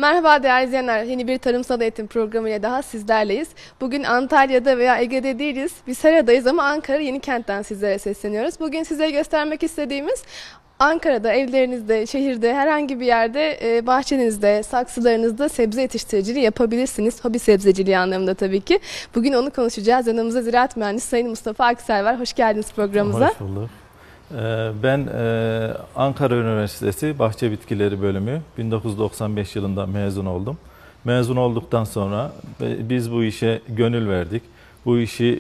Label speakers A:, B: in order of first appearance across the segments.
A: Merhaba değerli izleyenler, yeni bir tarımsal eğitim programıyla daha sizlerleyiz. Bugün Antalya'da veya Ege'de değiliz, biz Sera'dayız ama Ankara Yenikent'ten sizlere sesleniyoruz. Bugün size göstermek istediğimiz Ankara'da, evlerinizde, şehirde, herhangi bir yerde, bahçenizde, saksılarınızda sebze yetiştiriciliği yapabilirsiniz. Hobi sebzeciliği anlamında tabii ki. Bugün onu konuşacağız. Yanımızda Ziraat Mühendisi Sayın Mustafa Aksel var. Hoş geldiniz programımıza.
B: Hoş bulduk. Ben Ankara Üniversitesi Bahçe Bitkileri Bölümü 1995 yılında mezun oldum. Mezun olduktan sonra biz bu işe gönül verdik. Bu işi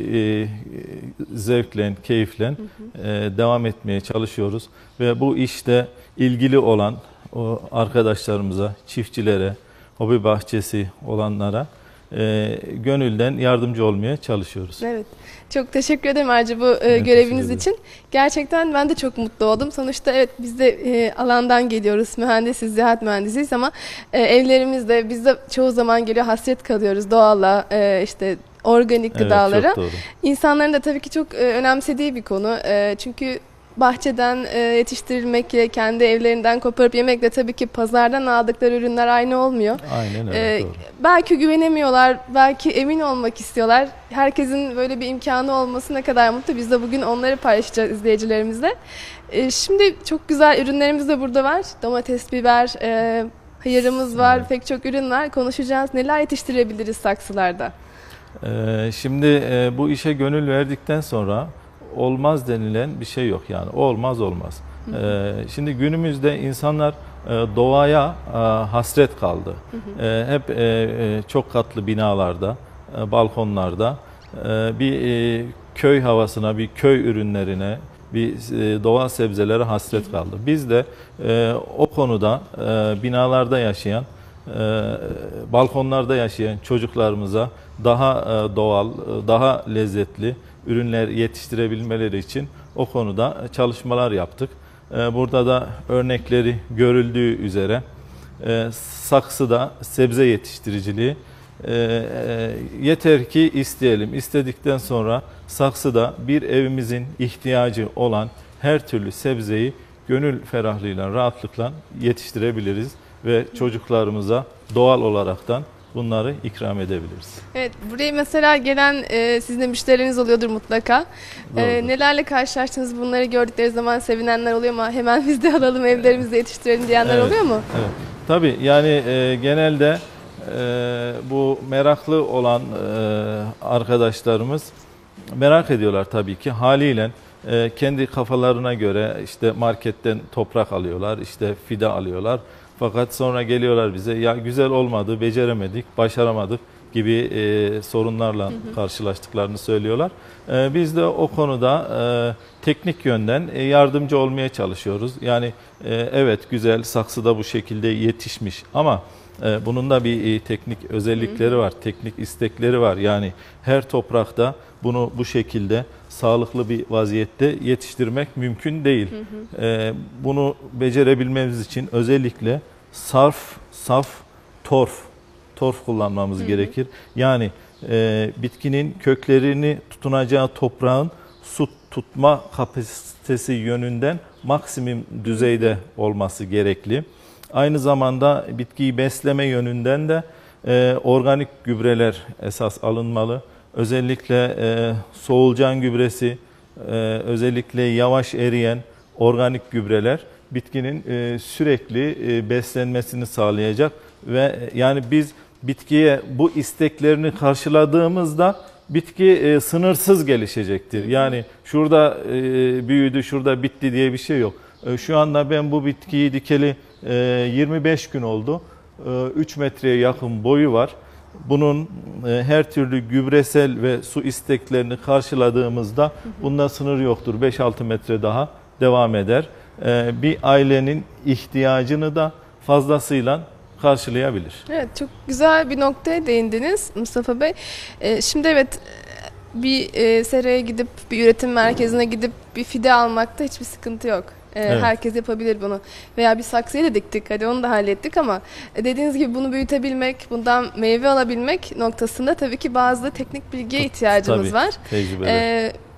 B: zevkle, keyifle devam etmeye çalışıyoruz. Ve bu işte ilgili olan o arkadaşlarımıza, çiftçilere, hobi bahçesi olanlara gönülden yardımcı olmaya çalışıyoruz.
A: Evet. Çok teşekkür ederim ayrıca bu göreviniz için. Gerçekten ben de çok mutlu oldum. Sonuçta evet biz de alandan geliyoruz. Mühendisiz, ziraat mühendisiyiz ama evlerimizde biz de çoğu zaman geliyor hasret kalıyoruz doğalla, işte organik gıdalara.
B: Evet, çok doğru.
A: İnsanların da tabii ki çok önemsediği bir konu. Çünkü bahçeden yetiştirilmekle, kendi evlerinden koparıp yemekle tabii ki pazardan aldıkları ürünler aynı olmuyor.
B: Aynen öyle, doğru.
A: Belki güvenemiyorlar, belki emin olmak istiyorlar. Herkesin böyle bir imkanı olması ne kadar mutlu. Biz de bugün onları paylaşacağız izleyicilerimizle. Şimdi çok güzel ürünlerimiz de burada var. Domates, biber, hıyarımız var, evet. Pek çok ürün var. Konuşacağız. Neler yetiştirebiliriz saksılarda?
B: Şimdi bu işe gönül verdikten sonra olmaz denilen bir şey yok yani. Olmaz. Şimdi günümüzde insanlar doğaya hasret kaldı. Hep çok katlı binalarda, balkonlarda bir köy havasına, bir köy ürünlerine, bir doğal sebzelere hasret kaldı. Biz de o konuda binalarda yaşayan, balkonlarda yaşayan çocuklarımıza daha doğal, daha lezzetli ürünler yetiştirebilmeleri için o konuda çalışmalar yaptık. Burada da örnekleri görüldüğü üzere saksıda sebze yetiştiriciliği yeter ki isteyelim. İstedikten sonra saksıda bir evimizin ihtiyacı olan her türlü sebzeyi gönül ferahlığıyla, rahatlıkla yetiştirebiliriz ve çocuklarımıza doğal olaraktan bunları ikram edebiliriz.
A: Evet, buraya mesela gelen sizin de müşterileriniz oluyordur mutlaka. Nelerle karşılaştınız, bunları gördükleri zaman sevinenler oluyor mu? Hemen biz de alalım, evlerimizde yetiştirelim diyenler oluyor mu?
B: Evet. Tabii yani genelde bu meraklı olan arkadaşlarımız merak ediyorlar tabii ki haliyle. Kendi kafalarına göre işte marketten toprak alıyorlar, işte fide alıyorlar. Fakat sonra geliyorlar bize, ya güzel olmadı, beceremedik, başaramadık gibi sorunlarla karşılaştıklarını söylüyorlar. Biz de o konuda teknik yönden yardımcı olmaya çalışıyoruz. Yani evet güzel, saksıda bu şekilde yetişmiş ama bunun da bir teknik özellikleri var, teknik istekleri var. Yani her toprakta bunu bu şekilde sağlıklı bir vaziyette yetiştirmek mümkün değil. Bunu becerebilmemiz için özellikle saf torf kullanmamız gerekir. Yani bitkinin köklerini tutunacağı toprağın su tutma kapasitesi yönünden maksimum düzeyde olması gerekli. Aynı zamanda bitkiyi besleme yönünden de organik gübreler esas alınmalı. Özellikle soğulcan gübresi, özellikle yavaş eriyen organik gübreler bitkinin sürekli beslenmesini sağlayacak ve yani biz bitkiye bu isteklerini karşıladığımızda bitki sınırsız gelişecektir. Yani şurada büyüdü, şurada bitti diye bir şey yok. Şu anda ben bu bitkiyi dikeli 25 gün oldu. 3 metreye yakın boyu var. Bunun her türlü gübresel ve su isteklerini karşıladığımızda bunda sınır yoktur. 5-6 metre daha devam eder. Bir ailenin ihtiyacını da fazlasıyla karşılayabilir.
A: Evet, çok güzel bir noktaya değindiniz Mustafa Bey. Şimdi evet bir seraya gidip, bir üretim merkezine gidip bir fide almakta hiçbir sıkıntı yok. Evet. Herkes yapabilir bunu. Veya bir saksıyı da diktik, hadi onu da hallettik ama dediğiniz gibi bunu büyütebilmek, bundan meyve alabilmek noktasında tabii ki bazı teknik bilgiye ihtiyacımız var.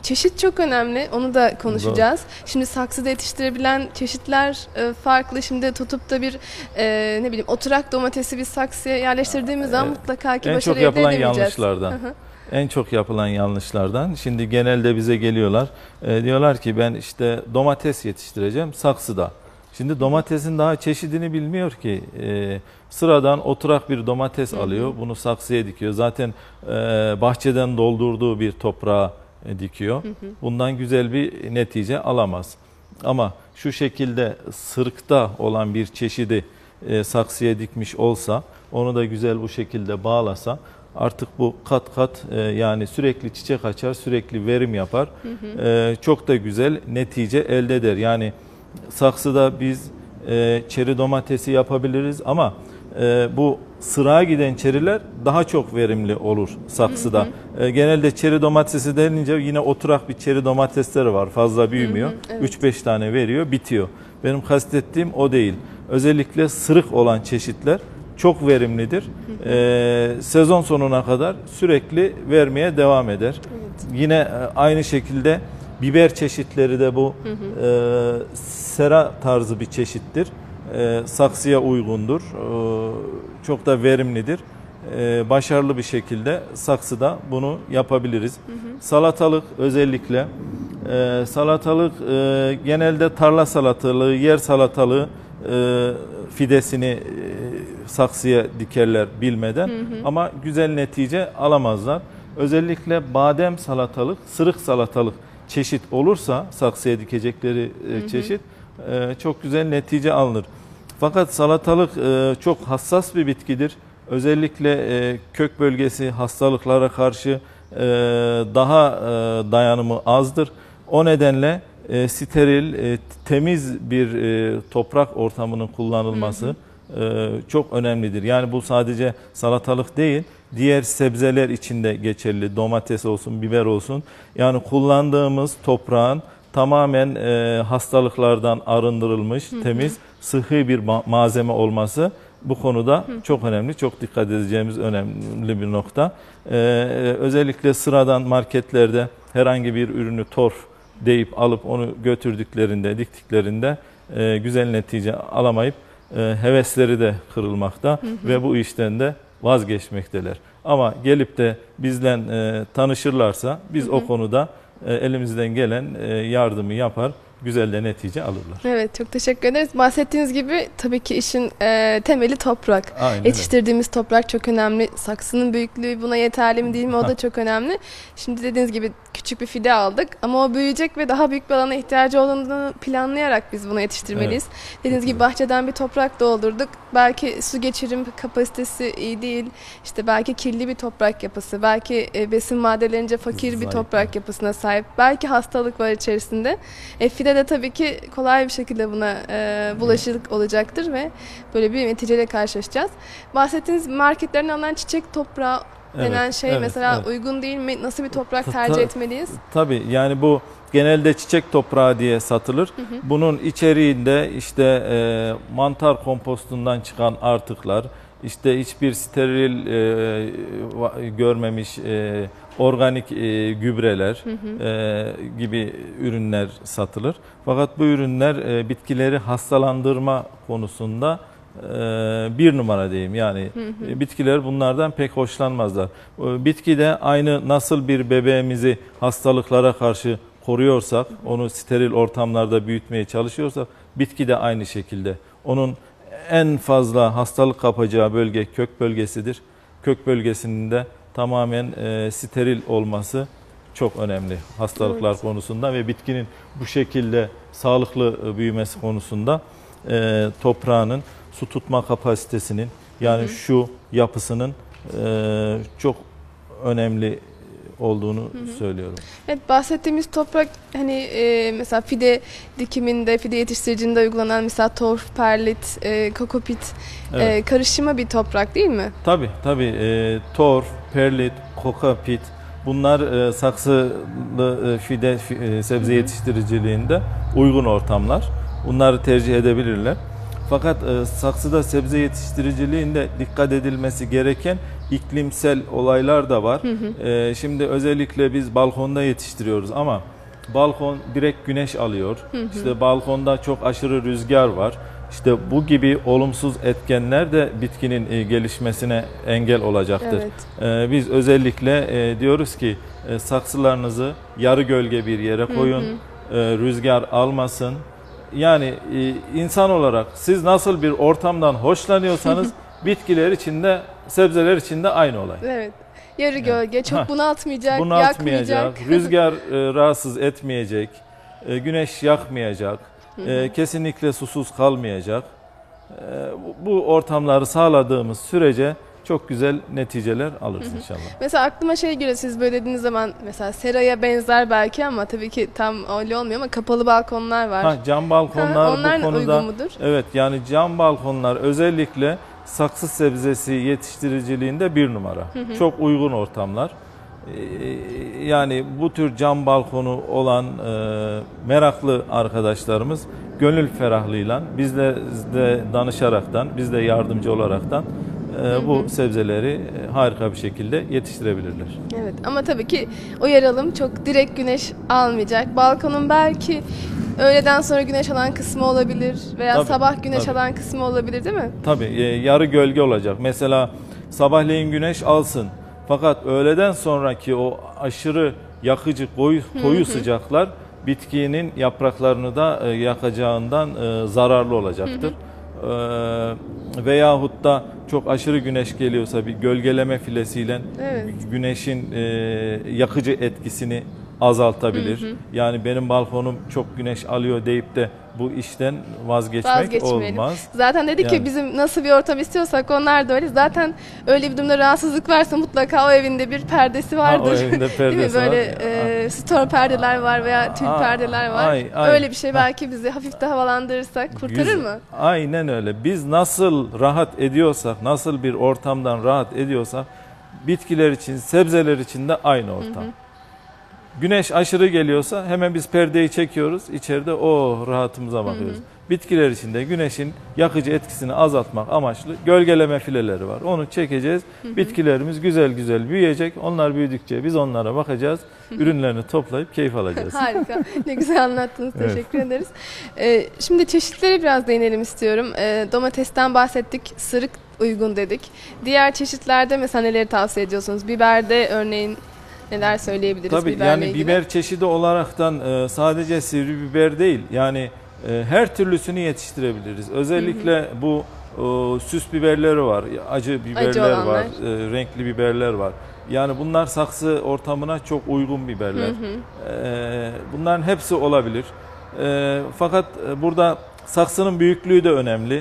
A: çeşit çok önemli. Onu da konuşacağız. Şimdi saksıda yetiştirebilen çeşitler farklı. Şimdi tutup da bir ne bileyim oturak domatesi bir saksıya yerleştirdiğimiz zaman mutlaka ki
B: en çok
A: başarı elde
B: yapılan
A: edemeyeceğiz.
B: yanlışlardan. En çok yapılan yanlışlardan. Şimdi genelde bize geliyorlar. Diyorlar ki ben işte domates yetiştireceğim saksıda. Şimdi domatesin daha çeşidini bilmiyor ki. Sıradan oturak bir domates alıyor. Bunu saksıya dikiyor. Zaten bahçeden doldurduğu bir toprağa dikiyor. Bundan güzel bir netice alamaz. Ama şu şekilde sırıkta olan bir çeşidi saksıya dikmiş olsa, onu da güzel bu şekilde bağlasa, artık bu kat kat yani sürekli çiçek açar, sürekli verim yapar. Çok da güzel netice elde eder. Yani saksıda biz çeri domatesi yapabiliriz ama bu sırağa giden çeriler daha çok verimli olur saksıda. Genelde çeri domatesi denince yine oturak bir çeri domatesleri var. Fazla büyümüyor. Evet. 3-5 tane veriyor, bitiyor. Benim kastettiğim o değil. Özellikle sırık olan çeşitler çok verimlidir. Sezon sonuna kadar sürekli vermeye devam eder. Evet. Yine aynı şekilde biber çeşitleri de bu sera tarzı bir çeşittir. Saksıya uygundur. Çok da verimlidir. Başarılı bir şekilde saksıda bunu yapabiliriz. Salatalık özellikle. Salatalık genelde tarla salatalığı, yer salatalığı fidesini saksıya dikerler bilmeden ama güzel netice alamazlar. Özellikle badem salatalık, sırık salatalık çeşit olursa saksıya dikecekleri çeşit çok güzel netice alınır. Fakat salatalık çok hassas bir bitkidir. Özellikle kök bölgesi hastalıklara karşı daha dayanımı azdır. O nedenle steril, temiz bir toprak ortamının kullanılması çok önemlidir. Yani bu sadece salatalık değil, diğer sebzeler için de geçerli. Domates olsun, biber olsun. Yani kullandığımız toprağın tamamen hastalıklardan arındırılmış, temiz, sıhhi bir malzeme olması bu konuda çok önemli. Çok dikkat edeceğimiz önemli bir nokta. Özellikle sıradan marketlerde herhangi bir ürünü torf deyip alıp onu götürdüklerinde, diktiklerinde güzel netice alamayıp hevesleri de kırılmakta ve bu işten de vazgeçmekteler. Ama gelip de bizden tanışırlarsa biz o konuda elimizden gelen yardımı yapar, güzel de netice alırlar.
A: Evet, çok teşekkür ederiz. Bahsettiğiniz gibi tabii ki işin temeli toprak.
B: Aynen
A: Yetiştirdiğimiz toprak çok önemli. Saksının büyüklüğü buna yeterli mi değil mi o da çok önemli. Şimdi dediğiniz gibi küçük bir fide aldık ama o büyüyecek ve daha büyük bir alana ihtiyacı olduğunu planlayarak biz bunu yetiştirmeliyiz. Evet. Dediğiniz gibi bahçeden bir toprak doldurduk. Belki su geçirim kapasitesi iyi değil. İşte belki kirli bir toprak yapısı, belki besin maddelerince fakir bir toprak yapısına sahip. Belki hastalık var içerisinde. Fide de tabii ki kolay bir şekilde buna bulaşık olacaktır ve böyle bir neticeyle karşılaşacağız. Bahsettiğiniz marketlerin alınan çiçek toprağı denen şey mesela uygun değil mi? Nasıl bir toprak tercih etmeliyiz?
B: Tabii yani bu genelde çiçek toprağı diye satılır. Bunun içeriğinde işte mantar kompostundan çıkan artıklar, işte hiçbir steril görmemiş organik gübreler gibi ürünler satılır. Fakat bu ürünler bitkileri hastalandırma konusunda bir numara diyeyim. Yani bitkiler bunlardan pek hoşlanmazlar. Bitki de aynı nasıl bir bebeğimizi hastalıklara karşı koruyorsak, onu steril ortamlarda büyütmeye çalışıyorsak, bitki de aynı şekilde. Onun en fazla hastalık kapacağı bölge kök bölgesidir. Kök bölgesinin de tamamen steril olması çok önemli hastalıklar konusunda ve bitkinin bu şekilde sağlıklı büyümesi konusunda toprağının su tutma kapasitesinin yani şu yapısının çok önemli olduğunu söylüyorum.
A: Evet, bahsettiğimiz toprak hani mesela fide dikiminde, fide yetiştiricinde uygulanan mesela torf, perlit, kokopit karışımı bir toprak değil mi?
B: Tabii tabii. Torf, perlit, kokopit bunlar saksılı fide sebze yetiştiriciliğinde uygun ortamlar. Bunları tercih edebilirler. Fakat saksıda sebze yetiştiriciliğinde dikkat edilmesi gereken iklimsel olaylar da var. Şimdi özellikle biz balkonda yetiştiriyoruz ama balkon direkt güneş alıyor. İşte balkonda çok aşırı rüzgar var. İşte bu gibi olumsuz etkenler de bitkinin gelişmesine engel olacaktır.
A: Evet.
B: Biz özellikle diyoruz ki saksılarınızı yarı gölge bir yere koyun, rüzgar almasın. Yani insan olarak siz nasıl bir ortamdan hoşlanıyorsanız bitkiler için de sebzeler için de aynı olay.
A: Evet. Yarı gölge, çok bunaltmayacak,
B: Bunaltmayacak,
A: yakmayacak.
B: rüzgar rahatsız etmeyecek, güneş yakmayacak, kesinlikle susuz kalmayacak. Bu ortamları sağladığımız sürece çok güzel neticeler alırız inşallah.
A: Mesela aklıma şey geliyor, siz böyle dediğiniz zaman mesela seraya benzer belki ama tabii ki tam öyle olmuyor ama kapalı balkonlar var.
B: Cam balkonlar
A: onlar
B: bu konuda
A: uygun mudur?
B: evet, yani cam balkonlar özellikle saksı sebzesi yetiştiriciliğinde bir numara. Çok uygun ortamlar. Yani bu tür cam balkonu olan meraklı arkadaşlarımız gönül ferahlığıyla bizle de danışaraktan, biz de yardımcı olaraktan bu sebzeleri harika bir şekilde yetiştirebilirler.
A: Evet, ama tabii ki uyaralım, çok direkt güneş almayacak. Balkonun belki öğleden sonra güneş alan kısmı olabilir veya
B: Tabii,
A: sabah güneş
B: tabii.
A: alan kısmı olabilir, değil mi?
B: Tabii yarı gölge olacak. Mesela sabahleyin güneş alsın. Fakat öğleden sonraki o aşırı yakıcı koyu sıcaklar bitkinin yapraklarını da yakacağından zararlı olacaktır. Veyahut da çok aşırı güneş geliyorsa bir gölgeleme filesiyle
A: Evet.
B: güneşin yakıcı etkisini azaltabilir. Yani benim balkonum çok güneş alıyor deyip de bu işten vazgeçmek olmaz.
A: Zaten dedik ki bizim nasıl bir ortam istiyorsak onlar da öyle. Zaten öyle bir durumda rahatsızlık varsa mutlaka o evinde bir perdesi vardır.
B: O evinde perdesi
A: değil mi? Böyle stor perdeler var veya tül perdeler var. Öyle bir şey belki bizi hafif de havalandırırsak kurtarır mı?
B: Aynen öyle. Biz nasıl rahat ediyorsak, nasıl bir ortamdan rahat ediyorsak bitkiler için, sebzeler için de aynı ortam. Güneş aşırı geliyorsa hemen biz perdeyi çekiyoruz. İçeride rahatımıza bakıyoruz. Bitkiler için de güneşin yakıcı etkisini azaltmak amaçlı gölgeleme fileleri var. Onu çekeceğiz. Bitkilerimiz güzel güzel büyüyecek. Onlar büyüdükçe biz onlara bakacağız. Ürünlerini toplayıp keyif alacağız.
A: Harika. Ne güzel anlattınız. Teşekkür ederiz. Şimdi çeşitlere biraz değinelim istiyorum. Domatesten bahsettik. Sırık uygun dedik. Diğer çeşitlerde mesela neleri tavsiye ediyorsunuz? Biberde örneğin neler söyleyebiliriz?
B: Tabii yani biber çeşidi olaraktan sadece sivri biber değil, yani her türlüsünü yetiştirebiliriz. Özellikle bu süs biberleri var, acı biberler var, renkli biberler var. Yani bunlar saksı ortamına çok uygun biberler. Bunların hepsi olabilir. Fakat burada saksının büyüklüğü de önemli.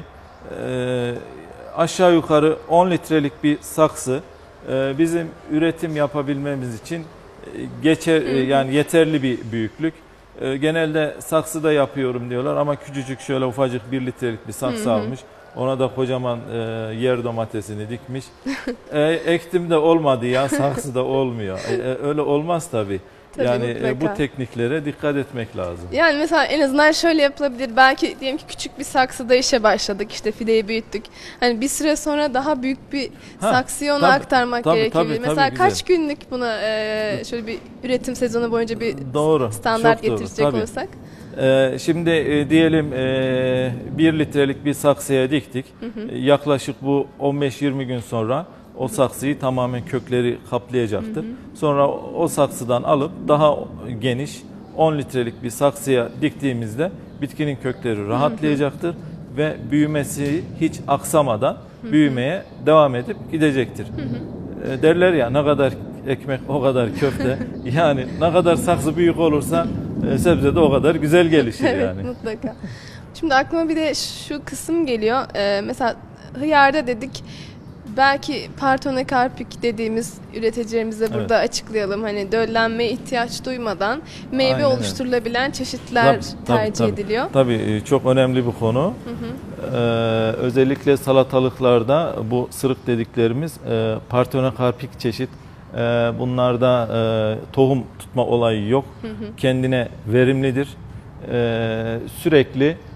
B: Aşağı yukarı 10 litrelik bir saksı bizim üretim yapabilmemiz için yani yeterli bir büyüklük. Genelde saksıda yapıyorum diyorlar ama küçücük şöyle ufacık 1 litrelik bir saksı almış. Ona da kocaman yer domatesini dikmiş. Ektim de olmadı ya, saksıda olmuyor. Öyle olmaz tabii. Yani bu tekniklere dikkat etmek lazım.
A: Yani mesela en azından şöyle yapılabilir. Belki diyelim ki küçük bir saksıda işe başladık. İşte fideyi büyüttük. Hani bir süre sonra daha büyük bir saksıya onu aktarmak gerekebilir. Mesela kaç günlük buna şöyle bir üretim sezonu boyunca bir standart getirecek olursak?
B: Şimdi diyelim 1 litrelik bir saksıya diktik. Yaklaşık bu 15-20 gün sonra o saksıyı tamamen kökleri kaplayacaktır. Sonra o saksıdan alıp daha geniş 10 litrelik bir saksıya diktiğimizde bitkinin kökleri rahatlayacaktır ve büyümesi hiç aksamadan büyümeye devam edip gidecektir. Derler ya, ne kadar ekmek o kadar köfte. Yani ne kadar saksı büyük olursa sebze de o kadar güzel gelişir yani.
A: Evet, mutlaka. Şimdi aklıma bir de şu kısım geliyor. Mesela hıyarda dedik. Belki partonokarpik dediğimiz üreticilerimize burada açıklayalım. Hani döllenmeye ihtiyaç duymadan meyve oluşturulabilen çeşitler tercih ediliyor.
B: Tabii çok önemli bu konu. Özellikle salatalıklarda bu sırık dediklerimiz partonokarpik çeşit. Bunlarda tohum tutma olayı yok. Kendine verimlidir. Sürekli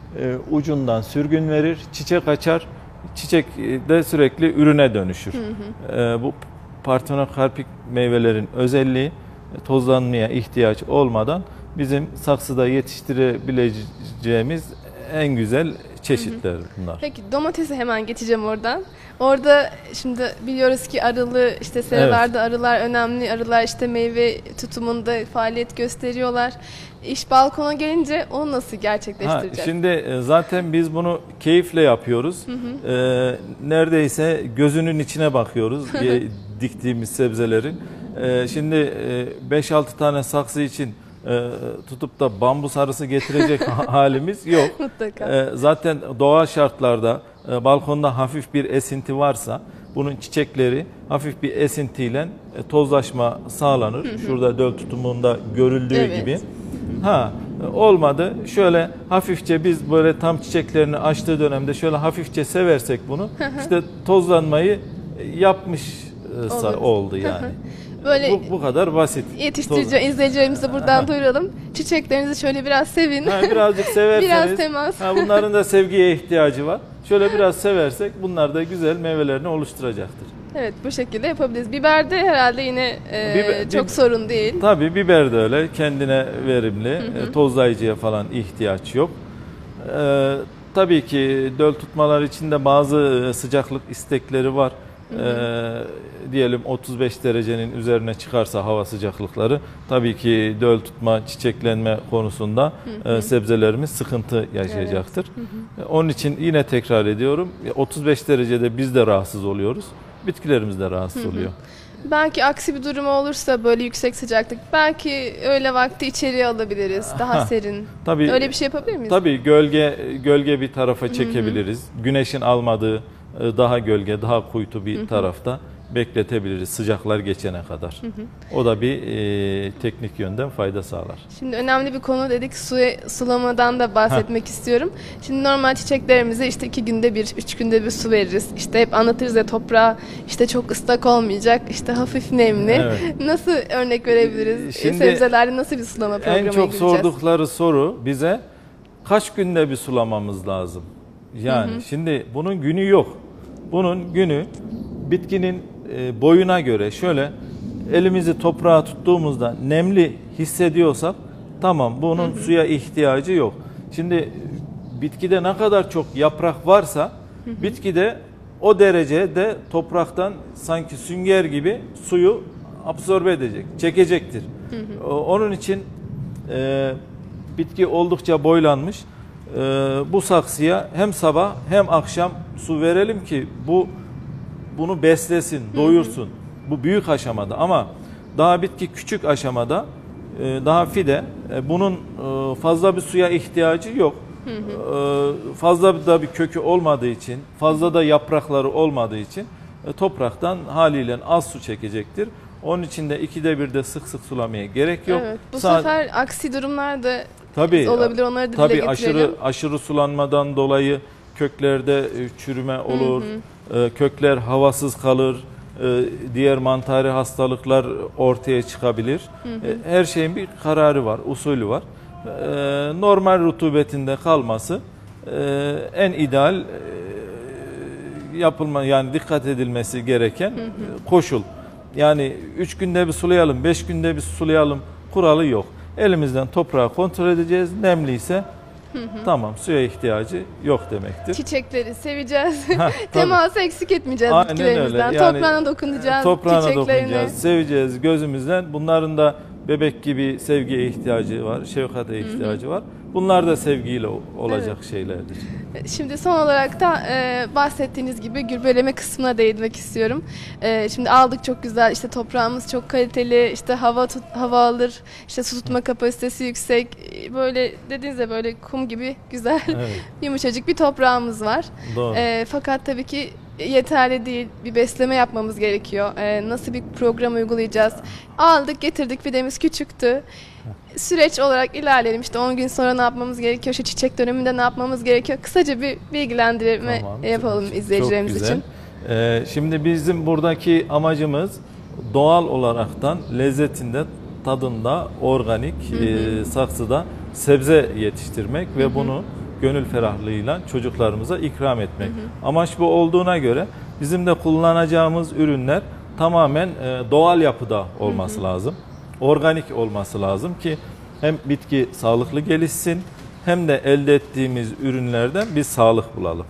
B: ucundan sürgün verir, çiçek açar. Çiçek de sürekli ürüne dönüşür. Bu partenokarpik meyvelerin özelliği tozlanmaya ihtiyaç olmadan bizim saksıda yetiştirebileceğimiz en güzel çeşitler bunlar.
A: Peki domatese hemen geçeceğim oradan. Orada şimdi biliyoruz ki arılı işte seralarda arılar önemli. Arılar işte meyve tutumunda faaliyet gösteriyorlar. İş balkona gelince onu nasıl gerçekleştireceğiz?
B: Şimdi zaten biz bunu keyifle yapıyoruz. Neredeyse gözünün içine bakıyoruz diktiğimiz sebzelerin. Şimdi 5-6 tane saksı için tutup da bambus arısı getirecek halimiz yok.
A: Mutlaka.
B: Zaten doğal şartlarda balkonda hafif bir esinti varsa bunun çiçekleri hafif bir esintiyle tozlaşma sağlanır. Şurada döl tutumunda görüldüğü gibi. Olmadı. Şöyle hafifçe biz böyle tam çiçeklerini açtığı dönemde şöyle hafifçe seversek bunu işte tozlanmayı yapmış oldu yani.
A: Böyle
B: bu kadar basit.
A: Yetiştirici izleyicilerimize buradan duyuralım. Çiçeklerinizi şöyle biraz sevin.
B: Birazcık severseniz.
A: Biraz temas.
B: Bunların da sevgiye ihtiyacı var. Şöyle biraz seversek bunlar da güzel meyvelerini oluşturacaktır.
A: Evet, bu şekilde yapabiliriz. Biber de herhalde yine çok sorun değil.
B: Tabii biber de öyle. Kendine verimli. Tozlayıcıya falan ihtiyaç yok. Tabii ki döl tutmalar için de bazı sıcaklık istekleri var. Diyelim 35 derecenin üzerine çıkarsa hava sıcaklıkları tabii ki döl tutma, çiçeklenme konusunda sebzelerimiz sıkıntı yaşayacaktır. Onun için yine tekrar ediyorum 35 derecede biz de rahatsız oluyoruz. Bitkilerimiz de rahatsız oluyor.
A: Belki aksi bir durum olursa böyle yüksek sıcaklık belki öğle vakti içeriye alabiliriz. Daha serin.
B: Tabii,
A: öyle bir şey yapabilir miyiz?
B: Tabii gölge bir tarafa çekebiliriz. Güneşin almadığı daha gölge, daha kuytu bir tarafta bekletebiliriz sıcaklar geçene kadar. O da bir teknik yönden fayda sağlar.
A: Şimdi önemli bir konu dedik. Sulamadan da bahsetmek istiyorum. Şimdi normal çiçeklerimize işte 2 günde bir, 3 günde bir su veririz. İşte hep anlatırız ya toprağa işte çok ıslak olmayacak, işte hafif nemli. Evet. Nasıl örnek verebiliriz? Şimdi, sebzelerde nasıl bir sulama programı
B: En çok sordukları soru bize kaç günde bir sulamamız lazım? Yani şimdi bunun günü yok. Bunun günü bitkinin boyuna göre şöyle elimizi toprağa tuttuğumuzda nemli hissediyorsak tamam bunun suya ihtiyacı yok. Şimdi bitkide ne kadar çok yaprak varsa bitkide o derecede topraktan sanki sünger gibi suyu absorbe edecek, çekecektir. Onun için bitki oldukça boylanmış. Bu saksıya hem sabah hem akşam su verelim ki bunu beslesin, doyursun. Bu büyük aşamada ama daha bitki küçük aşamada daha fide bunun fazla bir suya ihtiyacı yok. Fazla da bir kökü olmadığı için, fazla da yaprakları olmadığı için topraktan haliyle az su çekecektir. Onun için de 2'de 1'de sık sık sulamaya gerek yok.
A: Evet, bu sefer aksi durumlar da olabilir. Onları da dile getirelim.
B: Aşırı sulanmadan dolayı köklerde çürüme olur. Kökler havasız kalır. Diğer mantari hastalıklar ortaya çıkabilir. Her şeyin bir kararı var, usulü var. Normal rutubetinde kalması en ideal yani dikkat edilmesi gereken koşul. Yani 3 günde bir sulayalım, 5 günde bir sulayalım kuralı yok. Elimizden toprağı kontrol edeceğiz. Nemliyse tamam suya ihtiyacı yok demektir.
A: Çiçekleri seveceğiz. Teması eksik etmeyeceğiz bitkilerimizden.
B: Yani,
A: toprağına dokunacağız.
B: Toprağına dokunacağız, seveceğiz gözümüzden. Bunların da bebek gibi sevgiye ihtiyacı var, şefkate ihtiyacı var. Bunlar da sevgiyle olacak şeylerdir.
A: Şimdi son olarak da bahsettiğiniz gibi gübreleme kısmına değinmek istiyorum. Şimdi aldık çok güzel, işte toprağımız çok kaliteli, işte hava alır, işte su tutma kapasitesi yüksek. Böyle dediğinizde böyle kum gibi güzel, yumuşacık bir toprağımız var.
B: Doğru.
A: Fakat tabii ki yeterli değil. Bir besleme yapmamız gerekiyor. Nasıl bir program uygulayacağız? Aldık, getirdik, fidemiz küçüktü. Süreç olarak ilerleyelim. İşte 10 gün sonra ne yapmamız gerekiyor? Şu çiçek döneminde ne yapmamız gerekiyor? Kısaca bir bilgilendirme yapalım izleyicilerimiz için.
B: Şimdi bizim buradaki amacımız doğal olaraktan lezzetinde, tadında, organik saksıda sebze yetiştirmek ve bunu gönül ferahlığıyla çocuklarımıza ikram etmek. Amaç bu olduğuna göre bizim de kullanacağımız ürünler tamamen doğal yapıda olması lazım. Organik olması lazım ki hem bitki sağlıklı gelişsin hem de elde ettiğimiz ürünlerden bir sağlık bulalım.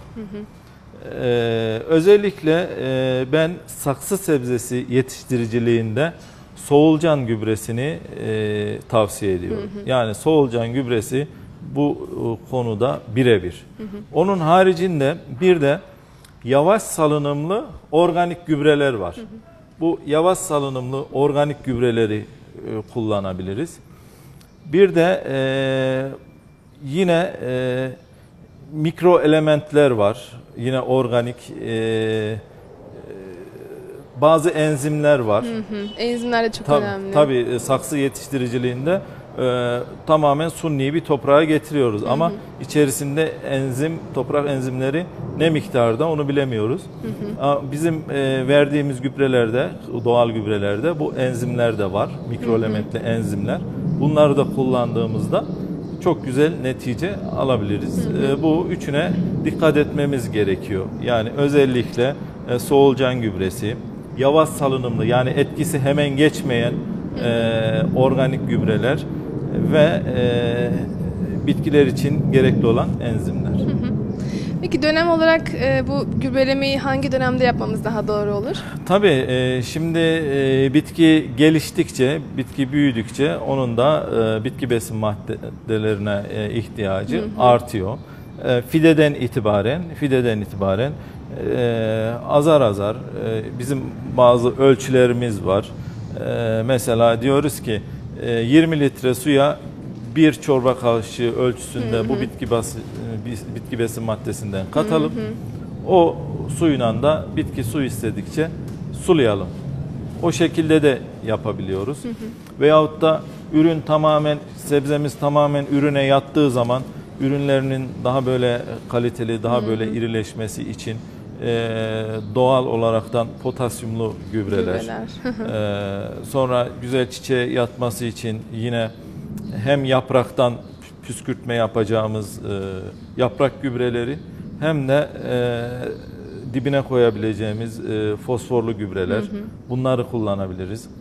B: Özellikle ben saksı sebzesi yetiştiriciliğinde Soğulcan gübresini tavsiye ediyorum. Yani Soğulcan gübresi bu konuda birebir. Onun haricinde bir de yavaş salınımlı organik gübreler var. Bu yavaş salınımlı organik gübreleri kullanabiliriz. Bir de yine mikro elementler var. Yine organik bazı enzimler var.
A: Enzimler de çok önemli.
B: Tabii saksı yetiştiriciliğinde tamamen sunni bir toprağa getiriyoruz. Ama içerisinde toprak enzimleri ne miktarda onu bilemiyoruz. Bizim verdiğimiz gübrelerde, doğal gübrelerde bu enzimler de var. Mikroelementli enzimler. Bunları da kullandığımızda çok güzel netice alabiliriz. Bu üçüne dikkat etmemiz gerekiyor. Yani özellikle Soğulcan gübresi, yavaş salınımlı yani etkisi hemen geçmeyen organik gübreler ve bitkiler için gerekli olan enzimler.
A: Peki dönem olarak bu gübrelemeyi hangi dönemde yapmamız daha doğru olur?
B: Tabii şimdi bitki geliştikçe, bitki büyüdükçe onun da bitki besin maddelerine ihtiyacı artıyor. Fideden itibaren azar azar bizim bazı ölçülerimiz var. Mesela diyoruz ki 20 litre suya bir çorba kaşığı ölçüsünde bu bitki besin maddesinden katalım. O suyla da bitki su istedikçe sulayalım. O şekilde de yapabiliyoruz. Veyahut da sebzemiz tamamen ürüne yattığı zaman ürünlerinin daha böyle kaliteli, daha böyle irileşmesi için doğal olaraktan potasyumlu gübreler. Sonra güzel çiçeğe yatması için yine hem yapraktan püskürtme yapacağımız yaprak gübreleri hem de dibine koyabileceğimiz fosforlu gübreler. Bunları kullanabiliriz.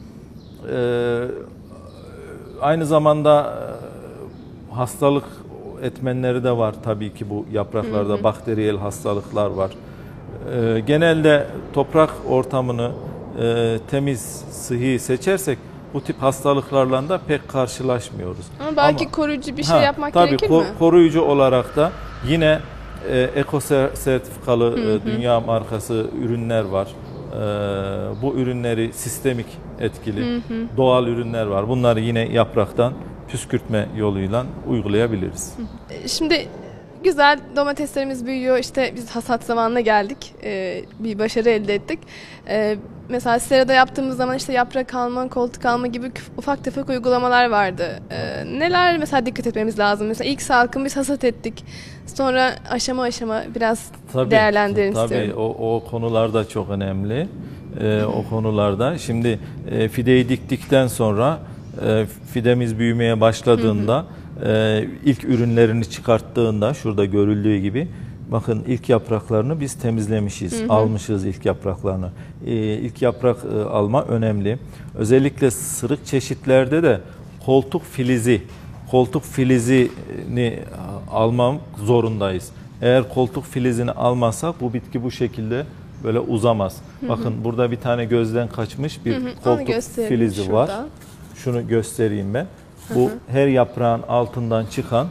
B: Aynı zamanda hastalık etmenleri de var tabii ki bu yapraklarda. Bakteriyel hastalıklar var. Genelde toprak ortamını temiz, sıhhi seçersek bu tip hastalıklarla da pek karşılaşmıyoruz.
A: Ama belki koruyucu bir şey yapmak gerekir mi?
B: Tabii koruyucu olarak da yine eko sertifikalı dünya markası ürünler var. Bu ürünleri sistemik etkili doğal ürünler var. Bunları yine yapraktan püskürtme yoluyla uygulayabiliriz.
A: Şimdi güzel domateslerimiz büyüyor. İşte biz hasat zamanına geldik. Bir başarı elde ettik. Mesela serada yaptığımız zaman işte yaprak alma, koltuk alma gibi ufak tefek uygulamalar vardı. Neler mesela dikkat etmemiz lazım? Mesela ilk salkım biz hasat ettik. Sonra aşama aşama biraz değerlendirin istiyorum.
B: Tabii o konular da çok önemli. O konularda şimdi fideyi diktikten sonra fidemiz büyümeye başladığında ilk ürünlerini çıkarttığında şurada görüldüğü gibi bakın ilk yapraklarını biz temizlemişiz, almışız ilk yapraklarını. İlk yaprak alma önemli. Özellikle sırık çeşitlerde de koltuk filizini almam zorundayız. Eğer koltuk filizini almazsak bu bitki bu şekilde böyle uzamaz. Bakın burada bir tane gözden kaçmış bir koltuk filizi var. Şunu göstereyim ben. Bu her yaprağın altından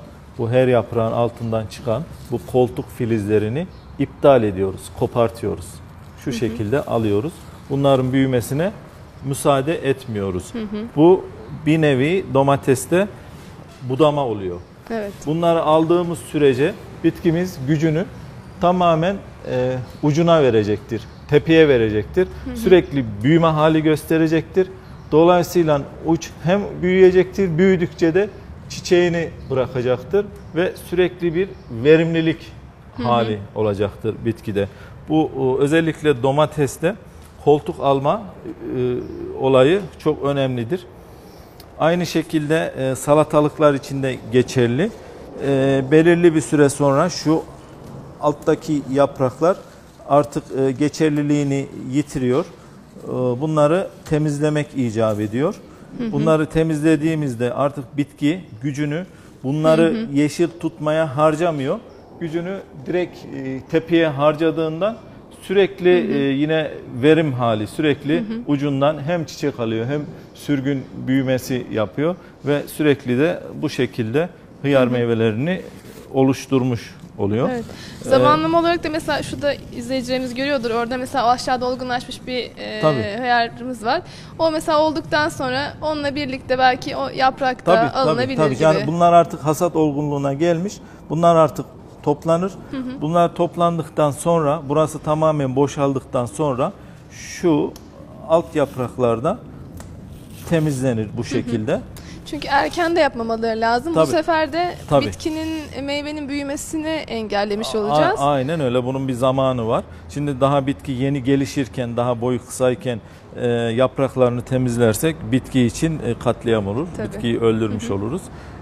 B: çıkan bu koltuk filizlerini iptal ediyoruz, kopartıyoruz. Şu şekilde alıyoruz. Bunların büyümesine müsaade etmiyoruz. Bu bir nevi domateste budama oluyor.
A: Evet.
B: Bunları aldığımız sürece bitkimiz gücünü tamamen ucuna verecektir, tepeye verecektir. Sürekli büyüme hali gösterecektir. Dolayısıyla uç hem büyüyecektir, büyüdükçe de çiçeğini bırakacaktır ve sürekli bir verimlilik hali olacaktır bitkide. Bu özellikle domateste koltuk alma olayı çok önemlidir. Aynı şekilde salatalıklar için de geçerli. belirli bir süre sonra şu alttaki yapraklar artık geçerliliğini yitiriyor. Bunları temizlemek icap ediyor. Bunları temizlediğimizde artık bitki gücünü bunları yeşil tutmaya harcamıyor. Gücünü direkt tepeye harcadığından sürekli yine verim hali, sürekli ucundan hem çiçek alıyor hem sürgün büyümesi yapıyor ve sürekli de bu şekilde hıyar meyvelerini oluşturmuş oluyor.
A: Evet. Zamanlama olarak da mesela şurada izleyicilerimiz görüyordur. Orada mesela o aşağıda olgunlaşmış bir hıyarımız var. O mesela olduktan sonra onunla birlikte belki o yaprak da alınabilir gibi.
B: Yani bunlar artık hasat olgunluğuna gelmiş. Bunlar artık toplanır. Bunlar toplandıktan sonra, burası tamamen boşaldıktan sonra şu alt yapraklarda temizlenir bu şekilde.
A: Çünkü erken de yapmamaları lazım. Bu sefer de bitkinin, meyvenin büyümesini engellemiş olacağız.
B: Aynen öyle. Bunun bir zamanı var. Şimdi daha bitki yeni gelişirken, daha boyu kısayken yapraklarını temizlersek bitki için katliam olur. Bitkiyi öldürmüş oluruz.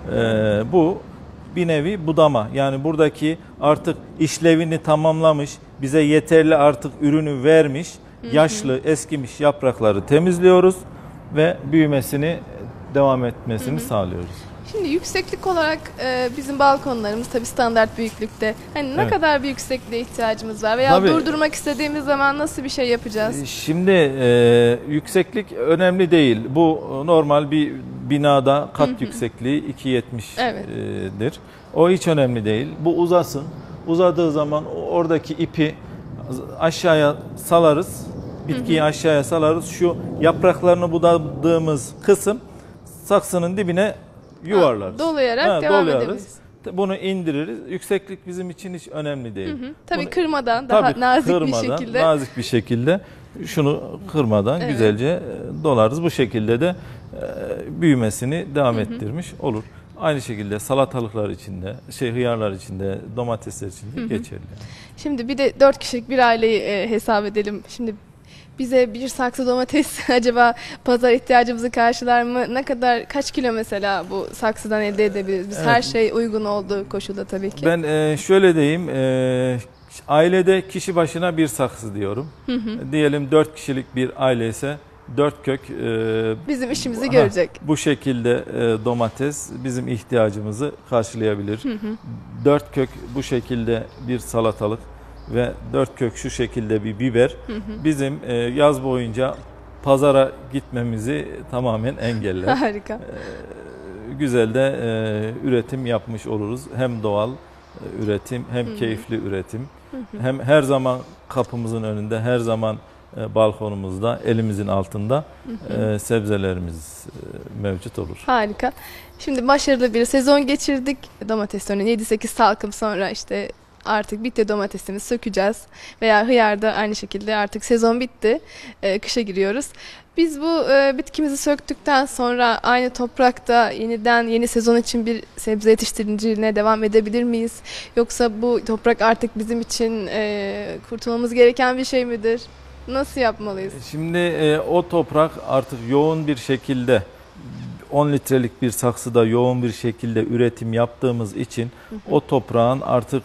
B: Bu bir nevi budama. Yani buradaki artık işlevini tamamlamış, bize yeterli artık ürünü vermiş, yaşlı, eskimiş yaprakları temizliyoruz ve büyümesini devam etmesini sağlıyoruz.
A: Şimdi yükseklik olarak bizim balkonlarımız tabii standart büyüklükte. Hani ne kadar bir yüksekliğe ihtiyacımız var veya durdurmak istediğimiz zaman nasıl bir şey yapacağız?
B: Şimdi yükseklik önemli değil. Bu normal bir binada kat yüksekliği 2.70'dir. O hiç önemli değil. Bu uzasın. Uzadığı zaman oradaki ipi aşağıya salarız. Bitkiyi aşağıya salarız. Şu yapraklarını budadığımız kısım saksının dibine yuvarlarız.
A: Dolayarak devam edebiliriz.
B: Bunu indiririz. Yükseklik bizim için hiç önemli değil.
A: Tabii
B: bunu,
A: kırmadan, daha nazik bir şekilde
B: şunu kırmadan güzelce dolarız. Bu şekilde de büyümesini devam ettirmiş olur. Aynı şekilde salatalıklar içinde, hıyarlar içinde, domatesler içinde geçerli.
A: Şimdi bir de 4 kişilik bir aileyi hesap edelim. Şimdi bize bir saksı domates acaba pazar ihtiyacımızı karşılar mı? Ne kadar, kaç kilo mesela bu saksıdan elde edebiliriz? Biz her şey uygun olduğu koşulda tabii ki.
B: Ben şöyle diyeyim, ailede kişi başına bir saksı diyorum. Diyelim 4 kişilik bir aile ise 4 kök
A: bizim işimizi görecek.
B: Bu şekilde domates bizim ihtiyacımızı karşılayabilir. 4 kök bu şekilde bir salatalık ve 4 kök şu şekilde bir biber bizim yaz boyunca pazara gitmemizi tamamen engeller.
A: Harika.
B: Güzel de üretim yapmış oluruz. Hem doğal üretim hem keyifli üretim. Hem her zaman kapımızın önünde, her zaman balkonumuzda, elimizin altında sebzelerimiz mevcut olur.
A: Harika. Şimdi başarılı bir sezon geçirdik. Domateslerin 7-8 salkım sonra işte artık bitti, domatesimizi sökeceğiz. Veya hıyarda aynı şekilde artık sezon bitti. Kışa giriyoruz. Biz bu bitkimizi söktükten sonra aynı toprakta yeniden yeni sezon için bir sebze yetiştiriciliğine devam edebilir miyiz? Yoksa bu toprak artık bizim için kurtulmamız gereken bir şey midir? Nasıl yapmalıyız?
B: Şimdi o toprak artık yoğun bir şekilde 10 litrelik bir saksıda yoğun bir şekilde üretim yaptığımız için o toprağın artık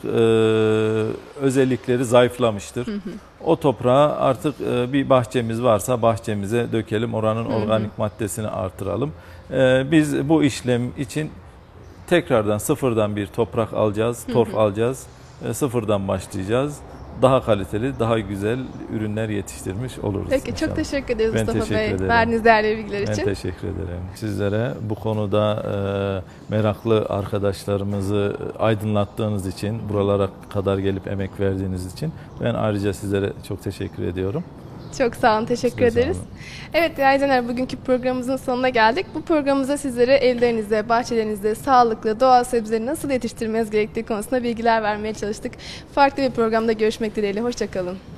B: özellikleri zayıflamıştır. O toprağa artık bir bahçemiz varsa bahçemize dökelim, oranın organik maddesini artıralım. Biz bu işlem için tekrardan sıfırdan bir toprak alacağız, torf alacağız, sıfırdan başlayacağız. Daha kaliteli, daha güzel ürünler yetiştirmiş oluruz.
A: Peki,
B: inşallah.
A: Çok teşekkür ederiz
B: Ben
A: Mustafa Bey.
B: ederim.
A: Verdiğiniz değerli bilgiler için.
B: Ben teşekkür ederim. Sizlere bu konuda meraklı arkadaşlarımızı aydınlattığınız için, buralara kadar gelip emek verdiğiniz için ben ayrıca sizlere çok teşekkür ediyorum.
A: Çok sağ olun, teşekkür ederiz. Evet değerli izleyenler, bugünkü programımızın sonuna geldik. Bu programımızda sizlere evlerinizde, bahçelerinizde sağlıklı, doğal sebzeleri nasıl yetiştirmeniz gerektiği konusunda bilgiler vermeye çalıştık. Farklı bir programda görüşmek dileğiyle, hoşça kalın.